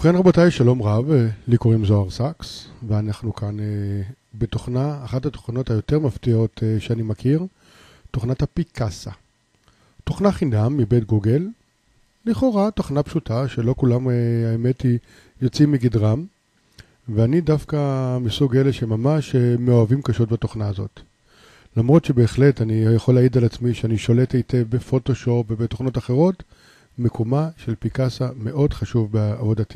ובכן רבותיי, שלום רב, לי קוראים זוהר סקס, ואנחנו כאן בתוכנה, אחת התוכנות היותר מפתיעות שאני מכיר, תוכנת הפיקאסה. תוכנה חינם מבית גוגל, לכאורה תוכנה פשוטה שלא כולם האמת היא יוצאים מגדרם, ואני דווקא מסוג אלה שממש מאוהבים קשות בתוכנה הזאת. למרות שבהחלט אני יכול להעיד על עצמי שאני שולט היטב בפוטושופ ובתוכנות אחרות, מקומה של פיקאסה מאוד חשוב בעבודתי.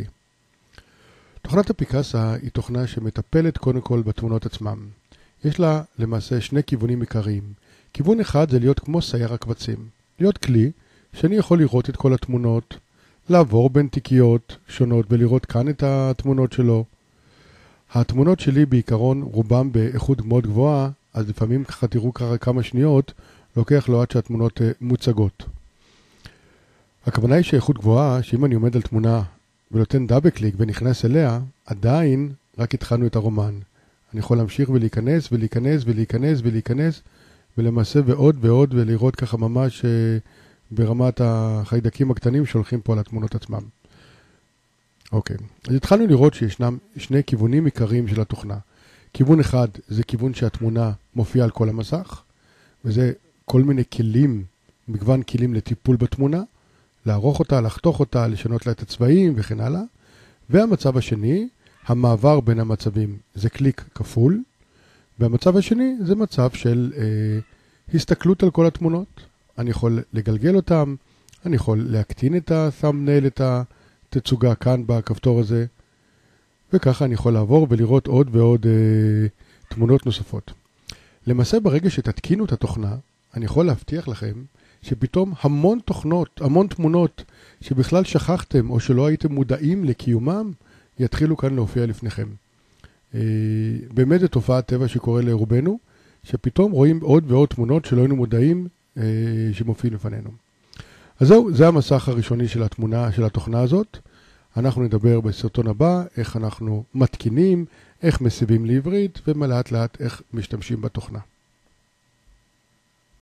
תוכנת הפיקאסה היא תוכנה שמטפלת קודם כל בתמונות עצמם. יש לה למעשה שני כיוונים עיקריים. כיוון אחד זה להיות כמו סייר הקבצים. להיות כלי שאני יכול לראות את כל התמונות, לעבור בין תיקיות שונות ולראות כאן את התמונות שלו. התמונות שלי בעיקרון רובם באיכות מאוד גבוהה, אז לפעמים ככה תראו כמה שניות, לוקח לו עד שהתמונות מוצגות. הכוונה היא שאיכות גבוהה, שאם אני עומד על תמונה ונותן דאבל קליק ונכנס אליה, עדיין רק התחלנו את הרומן. אני יכול להמשיך ולהיכנס ולהיכנס ולהיכנס ולהיכנס, ולמעשה ועוד ועוד ולראות ככה ממש ברמת החיידקים הקטנים שהולכים פה על התמונות עצמם. אוקיי, אז התחלנו לראות שישנם שני כיוונים עיקריים של התוכנה. כיוון אחד זה כיוון שהתמונה מופיעה על כל המסך, וזה כל מיני כלים, מגוון כלים לטיפול בתמונה, לערוך אותה, לחתוך אותה, לשנות לה את הצבעים וכן הלאה. והמצב השני, המעבר בין המצבים, זה קליק כפול, והמצב השני זה מצב של הסתכלות על כל התמונות. אני יכול לגלגל אותם, אני יכול להקטין את ה-thumbnail, את התצוגה כאן בכפתור הזה, וככה אני יכול לעבור ולראות עוד ועוד תמונות נוספות. למעשה ברגע שתתקינו את התוכנה, אני יכול להבטיח לכם שפתאום המון תוכנות, המון תמונות שבכלל שכחתם או שלא הייתם מודעים לקיומם, יתחילו כאן להופיע לפניכם. באמת זו תופעת טבע שקורה לרובנו, שפתאום רואים עוד ועוד תמונות שלא היינו מודעים שמופיעים לפנינו. אז זהו, זה המסך הראשוני של התמונה, של התוכנה הזאת. אנחנו נדבר בסרטון הבא איך אנחנו מתקינים, איך מסיבים לעברית, ולאט לאט איך משתמשים בתוכנה.